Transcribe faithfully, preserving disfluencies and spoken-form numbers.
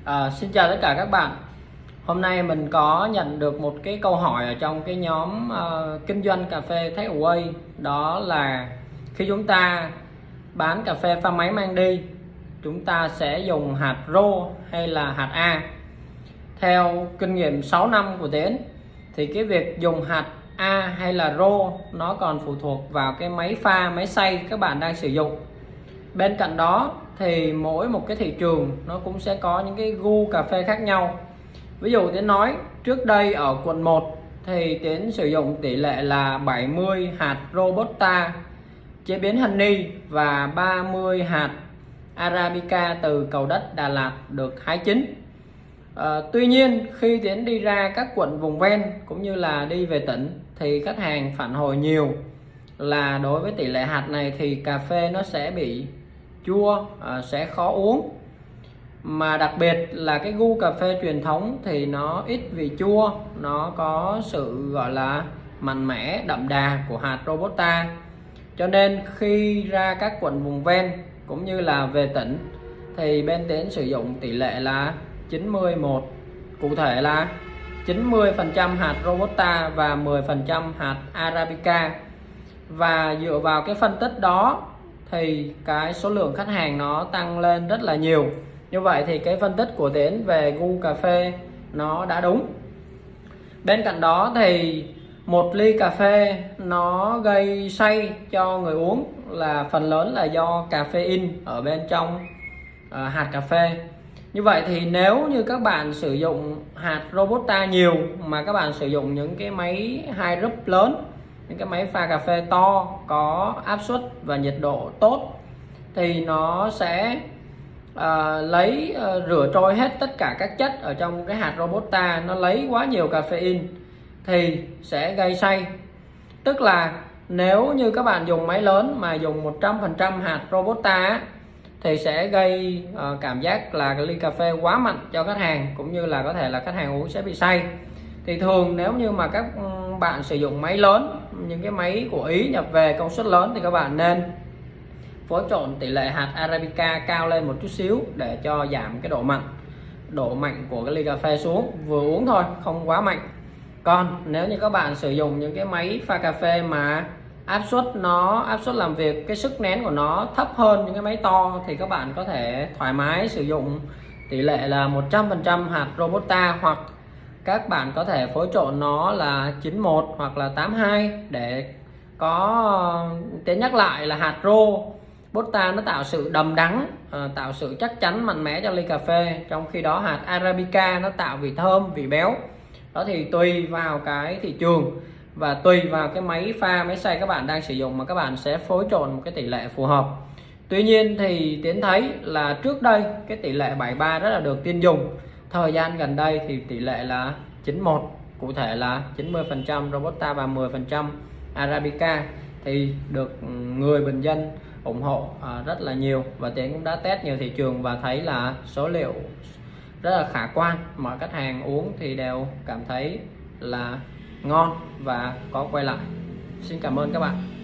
À, xin chào tất cả các bạn. Hôm nay mình có nhận được một cái câu hỏi ở trong cái nhóm uh, kinh doanh cà phê takeaway, đó là khi chúng ta bán cà phê pha máy mang đi, chúng ta sẽ dùng hạt rô hay là hạt A. Theo kinh nghiệm sáu năm của Tiến thì cái việc dùng hạt A hay là rô nó còn phụ thuộc vào cái máy pha, máy xay các bạn đang sử dụng. Bên cạnh đó thì mỗi một cái thị trường nó cũng sẽ có những cái gu cà phê khác nhau. Ví dụ Tiến nói trước đây ở quận một thì Tiến sử dụng tỷ lệ là bảy mươi hạt Robusta chế biến honey và ba mươi hạt Arabica từ cầu đất Đà Lạt được hái chín. À, tuy nhiên khi Tiến đi ra các quận vùng ven cũng như là đi về tỉnh thì khách hàng phản hồi nhiều là đối với tỷ lệ hạt này thì cà phê nó sẽ bị chua, à, sẽ khó uống, mà đặc biệt là cái gu cà phê truyền thống thì nó ít vị chua, nó có sự gọi là mạnh mẽ đậm đà của hạt Robusta. Cho nên khi ra các quận vùng ven cũng như là về tỉnh thì bên Tiến sử dụng tỷ lệ là chín mươi mốt, cụ thể là chín mươi phần trăm hạt Robusta và mười phần trăm hạt Arabica. Và dựa vào cái phân tích đó thì cái số lượng khách hàng nó tăng lên rất là nhiều. Như vậy thì cái phân tích của Tiến về gu cà phê nó đã đúng. Bên cạnh đó thì một ly cà phê nó gây say cho người uống là phần lớn là do caffeine ở bên trong uh, hạt cà phê. Như vậy thì nếu như các bạn sử dụng hạt Robusta nhiều mà các bạn sử dụng những cái máy hai rúp lớn, những cái máy pha cà phê to có áp suất và nhiệt độ tốt thì nó sẽ uh, lấy uh, rửa trôi hết tất cả các chất ở trong cái hạt Robusta, nó lấy quá nhiều caffeine thì sẽ gây say. Tức là nếu như các bạn dùng máy lớn mà dùng một trăm phần trăm hạt Robusta thì sẽ gây uh, cảm giác là cái ly cà phê quá mặn cho khách hàng, cũng như là có thể là khách hàng uống sẽ bị say. Thì thường nếu như mà các bạn sử dụng máy lớn, những cái máy của Ý nhập về công suất lớn thì các bạn nên phối trộn tỷ lệ hạt Arabica cao lên một chút xíu để cho giảm cái độ mặn, độ mạnh của cái ly cà phê xuống, vừa uống thôi, không quá mạnh. Còn nếu như các bạn sử dụng những cái máy pha cà phê mà áp suất nó áp suất làm việc, cái sức nén của nó thấp hơn những cái máy to thì các bạn có thể thoải mái sử dụng tỷ lệ là một trăm phần trăm hạt Robusta, hoặc các bạn có thể phối trộn nó là chín mốt hoặc là tám hai để có Tiến nhắc lại là hạt Robusta nó tạo sự đầm đắng, tạo sự chắc chắn mạnh mẽ cho ly cà phê, trong khi đó hạt Arabica nó tạo vị thơm, vị béo. Đó thì tùy vào cái thị trường và tùy vào cái máy pha, máy xay các bạn đang sử dụng mà các bạn sẽ phối trộn một cái tỷ lệ phù hợp. Tuy nhiên thì Tiến thấy là trước đây cái tỷ lệ bảy ba rất là được tin dùng. Thời gian gần đây thì tỷ lệ là chín mốt, cụ thể là chín mươi phần trăm Robusta và mười phần trăm Arabica thì được người bình dân ủng hộ rất là nhiều. Và Tiến cũng đã test nhiều thị trường và thấy là số liệu rất là khả quan, mọi khách hàng uống thì đều cảm thấy là ngon và có quay lại. Xin cảm ơn các bạn.